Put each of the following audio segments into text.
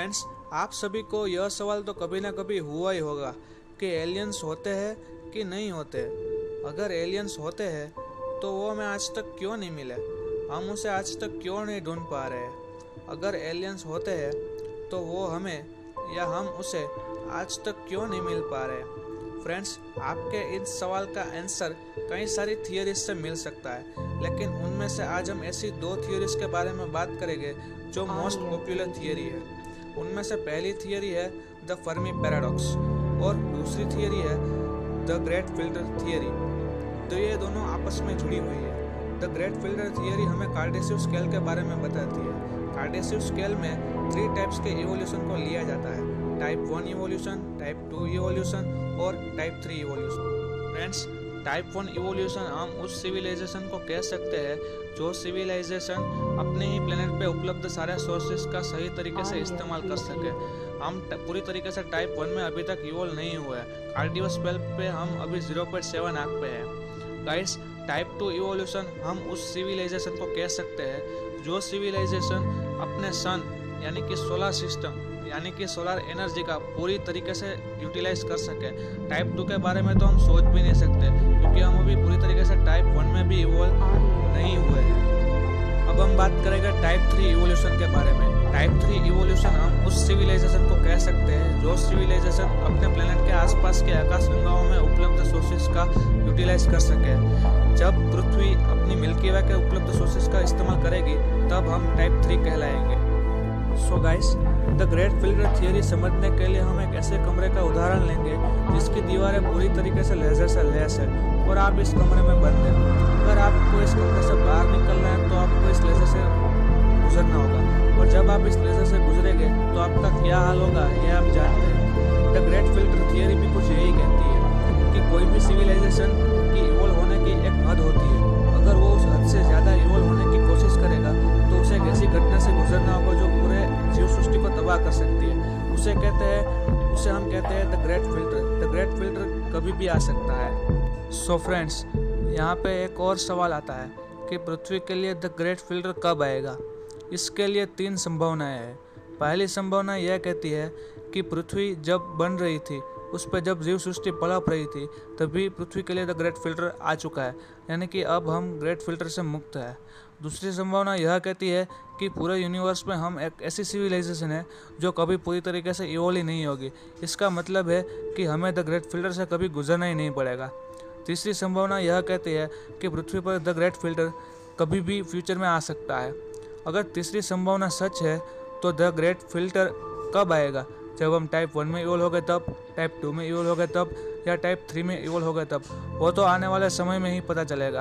Friends, आप सभी को यह सवाल तो कभी ना कभी हुआ ही होगा कि एलियंस होते हैं कि नहीं होते। अगर एलियंस होते हैं तो वो हमें आज तक क्यों नहीं मिले, हम उसे आज तक क्यों नहीं ढूंढ पा रहे हैं। अगर एलियंस होते हैं तो वो हमें या हम उसे आज तक क्यों नहीं मिल पा रहे। फ्रेंड्स, आपके इस सवाल का आंसर कई सारी थियरीज से मिल सकता है, लेकिन उनमें से आज हम ऐसी दो थियरीज के बारे में बात करेंगे जो मोस्ट पॉपुलर थियरी है। उनमें से पहली थियरी है द फर्मी पैराडॉक्स और दूसरी थियरी है द ग्रेट फिल्टर थियरी। तो ये दोनों आपस में जुड़ी हुई है। द ग्रेट फिल्टर थियरी हमें कार्टेशियन स्केल के बारे में बताती है। कार्टेशियन स्केल में 3 टाइप्स के इवोल्यूशन को लिया जाता है, टाइप 1 इवोल्यूशन, टाइप 2 इवोल्यूशन और type 3 evolution. Friends, type 1 evolution हम उस सिविलाइजेशन को कह सकते हैं जो सिविलाइजेशन अपने ही प्लेनेट पे उपलब्ध सारे सोर्सेज का सही तरीके से इस्तेमाल कर सके। हम पूरी तरीके से टाइप 1 में अभी तक इवोल्व नहीं हुए हैं। कार्डियस 12 पे हम अभी 0.7 आंक पे हैं। गाइस, टाइप 2 इवोल्यूशन हम उस सिविलाइजेशन को कह सकते हैं जो सिविलाइजेशन अपने सन यानी कि सोलर सिस्टम यानी कि सोलर एनर्जी का पूरी तरीके से यूटिलाइज कर सके। टाइप 2 के बारे में तो हम सोच भी नहीं सकते क्योंकि हम अभी पूरी तरीके से टाइप 1 में भी इवोल्व नहीं हुए हैं। अब हम बात करेंगे टाइप 3 इवोल्यूशन के बारे में। टाइप 3 इवोल्यूशन हम उस सिविलाइजेशन को कह सकते हैं जो सिविलाइजेशन अपने प्लेनेट के आसपास के आकाश गंगाओं में उपलब्ध सोर्सेज का यूटिलाइज कर सके। जब पृथ्वी अपनी मिल्की वे के उपलब्ध सोर्सेज का इस्तेमाल करेगी तब हम टाइप 3 कहलाएंगे। So guys, the great filter theory समझने के लिए हम एक ऐसे कमरे का उदाहरण लेंगे जिसकी दीवारें पूरी तरीके से लेजर से लैस है और आप इस कमरे में बंद हैं। अगर आपको इस कमरे से बाहर निकलना है तो आपको इस लेजर से गुजरना होगा, और जब आप इस लेजर से गुजरेंगे तो आपका क्या हाल होगा ये आप जानते हैं। द ग्रेट फिल्टर थियरी भी कुछ यही कहती है कि कोई भी सिविलाइजेशन की इवोल्व होने की एक हद होती है। अगर वो उस हद से ज़्यादा इवोल्व होने की कोशिश करेगा तो उसे एक ऐसी घटना से गुजरना होगा जो पूरे जीव सृष्टि को तबाह कर सकती है। उसे हम कहते हैं the great filter. The great filter कभी भी आ सकता है। सो फ्रेंड्स, यहाँ पे एक और सवाल आता है कि पृथ्वी के लिए द ग्रेट फिल्टर कब आएगा। इसके लिए 3 संभावनाएं हैं। पहली संभावना यह कहती है कि पृथ्वी जब बन रही थी, उस पर जब जीव सृष्टि पनप रही थी, तभी पृथ्वी के लिए द ग्रेट फिल्टर आ चुका है, यानी कि अब हम ग्रेट फिल्टर से मुक्त है। दूसरी संभावना यह कहती है कि पूरे यूनिवर्स में हम एक ऐसी सिविलाइजेशन है जो कभी पूरी तरीके से इवोल्व ही नहीं होगी। इसका मतलब है कि हमें द ग्रेट फिल्टर से कभी गुजरना ही नहीं पड़ेगा। तीसरी संभावना यह कहती है कि पृथ्वी पर द ग्रेट फिल्टर कभी भी फ्यूचर में आ सकता है। अगर तीसरी संभावना सच है तो द ग्रेट फिल्टर कब आएगा, जब हम टाइप 1 में इवोल्व हो गए तब, टाइप 2 में इवोल्व हो गए तब, या टाइप 3 में इवोल्व हो गए तब, वो तो आने वाले समय में ही पता चलेगा।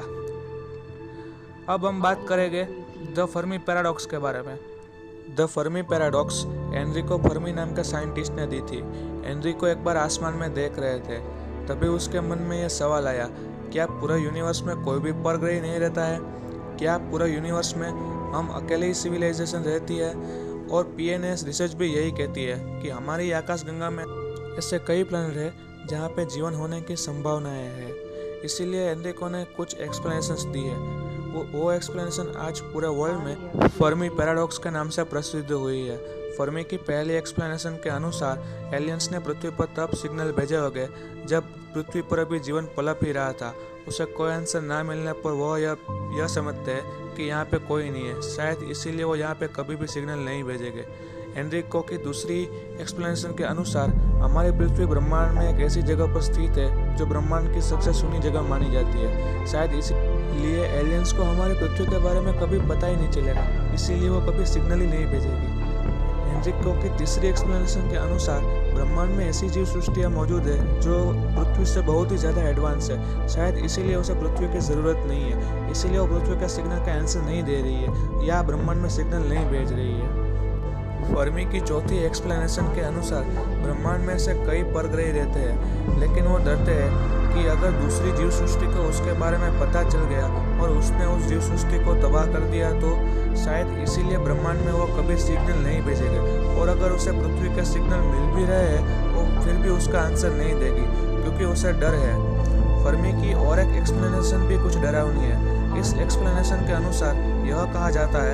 अब हम बात करेंगे द फर्मी पैराडॉक्स के बारे में। The Fermi paradox Enrico Fermi नाम के साइंटिस्ट ने दी थी। एनरिको एक बार आसमान में देख रहे थे, तभी उसके मन में यह सवाल आया, क्या पूरा यूनिवर्स में कोई भी परग्रही नहीं रहता है? क्या पूरा यूनिवर्स में हम अकेले ही सिविलाइजेशन रहती है? और पीएनएस रिसर्च भी यही कहती है कि हमारी आकाश गंगा में ऐसे कई प्लैनेट है जहाँ पे जीवन होने की संभावनाएं हैं। इसीलिए एनरिको ने कुछ एक्सप्लेनेशंस दी है। वो एक्सप्लेनेशन आज पूरे वर्ल्ड में फर्मी पैराडॉक्स के नाम से प्रसिद्ध हुई है। फर्मी की पहली एक्सप्लेनेशन के अनुसार एलियंस ने पृथ्वी पर तब सिग्नल भेजे होंगे जब पृथ्वी पर अभी जीवन पनप ही रहा था। उसे कोई आंसर ना मिलने पर वो यह समझते हैं कि यहाँ पे कोई नहीं है, शायद इसीलिए वो यहाँ पे कभी भी सिग्नल नहीं भेजेंगे। एनरिको की दूसरी एक्सप्लेनेशन के अनुसार हमारी पृथ्वी ब्रह्मांड में एक ऐसी जगह पर स्थित है जो ब्रह्मांड की सबसे सुनी जगह मानी जाती है। शायद इसीलिए एलियंस को हमारी पृथ्वी के बारे में कभी पता ही नहीं चलेगा, इसीलिए वो कभी सिग्नल ही नहीं भेजेगी। एनरिको की तीसरी एक्सप्लेनेशन के अनुसार ब्रह्मांड में ऐसी जीव सृष्टियाँ मौजूद है जो पृथ्वी से बहुत ही ज़्यादा एडवांस है। शायद इसीलिए उसे पृथ्वी की ज़रूरत नहीं है, इसीलिए वो पृथ्वी का सिग्नल का आंसर नहीं दे रही है या ब्रह्मांड में सिग्नल नहीं भेज रही है। फर्मी की चौथी एक्सप्लेनेशन के अनुसार ब्रह्मांड में से कई परग्रही रहते हैं, लेकिन वो डरते हैं कि अगर दूसरी जीव सृष्टि को उसके बारे में पता चल गया और उसने उस जीव सृष्टि को तबाह कर दिया तो शायद इसीलिए ब्रह्मांड में वो कभी सिग्नल नहीं भेजेगा। और अगर उसे पृथ्वी का सिग्नल मिल भी रहे हैं वो फिर भी उसका आंसर नहीं देगी क्योंकि उसे डर है। फर्मी की और एक एक्सप्लेनेशन भी कुछ डरावनी है। इस एक्सप्लेनेशन के अनुसार यह कहा जाता है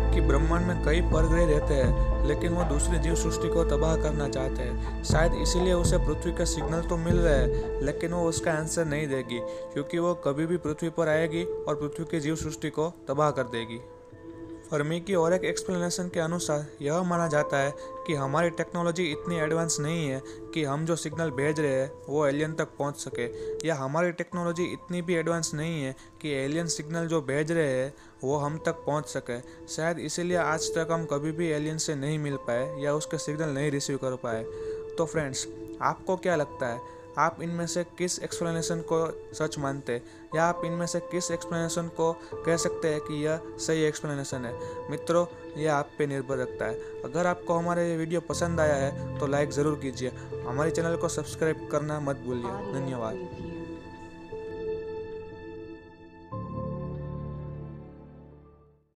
कि ब्रह्मांड में कई परग्रह रहते हैं, लेकिन वो दूसरी जीव सृष्टि को तबाह करना चाहते हैं। शायद इसीलिए उसे पृथ्वी का सिग्नल तो मिल रहा है, लेकिन वो उसका आंसर नहीं देगी, क्योंकि वो कभी भी पृथ्वी पर आएगी और पृथ्वी की जीव सृष्टि को तबाह कर देगी। फर्मी की और एक एक्सप्लेनेशन के अनुसार यह माना जाता है कि हमारी टेक्नोलॉजी इतनी एडवांस नहीं है कि हम जो सिग्नल भेज रहे हैं वो एलियन तक पहुंच सके, या हमारी टेक्नोलॉजी इतनी भी एडवांस नहीं है कि एलियन सिग्नल जो भेज रहे हैं वो हम तक पहुंच सके। शायद इसीलिए आज तक हम कभी भी एलियन से नहीं मिल पाए या उसके सिग्नल नहीं रिसीव कर पाए। तो फ्रेंड्स, आपको क्या लगता है? आप इनमें से किस एक्सप्लेनेशन को सच मानते हैं, या आप इनमें से किस एक्सप्लेनेशन को कह सकते हैं कि यह सही एक्सप्लेनेशन है? मित्रों, यह आप पे निर्भर रखता है। अगर आपको हमारा ये वीडियो पसंद आया है तो लाइक ज़रूर कीजिए। हमारे चैनल को सब्सक्राइब करना मत भूलिए। धन्यवाद।